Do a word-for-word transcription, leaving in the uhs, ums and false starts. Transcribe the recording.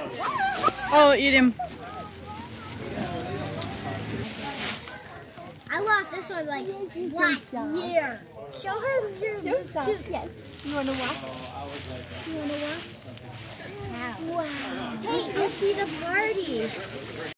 Oh, eat him. I lost this one like last year. Show her your Yes. You wanna walk? You wanna watch? Wow. Hey, let's see the party.